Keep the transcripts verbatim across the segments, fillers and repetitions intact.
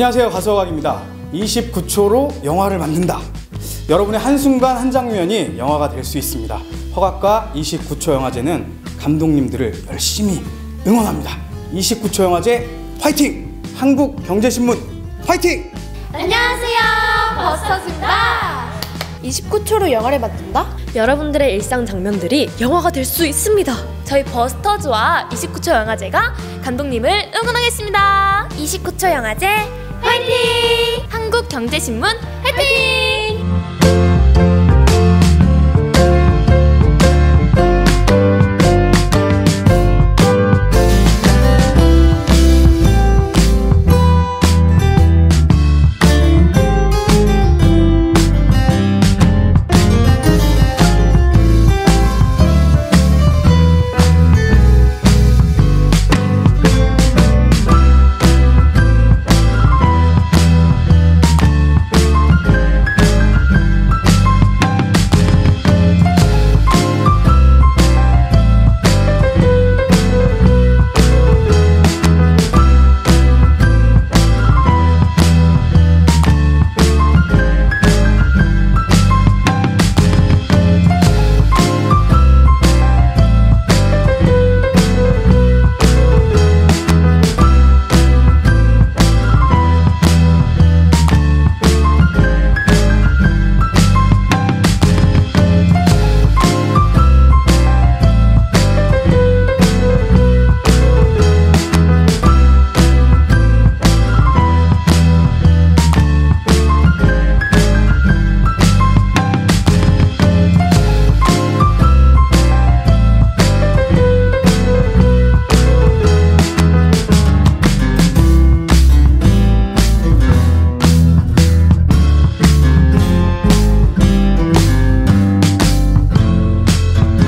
안녕하세요, 가수허각입니다. 이십구 초로 영화를 만든다. 여러분의 한순간 한 장면이 영화가 될 수 있습니다. 허각과 이십구 초 영화제는 감독님들을 열심히 응원합니다. 이십구 초 영화제 화이팅! 한국경제신문 화이팅! 안녕하세요, 버스터즈입니다. 이십구 초로 영화를 만든다? 여러분들의 일상 장면들이 영화가 될 수 있습니다. 저희 버스터즈와 이십구 초 영화제가 감독님을 응원하겠습니다. 이십구 초 영화제 화이팅! 한국경제신문 화이팅!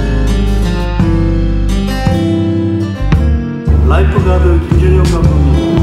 라이프가드 김준영 감독님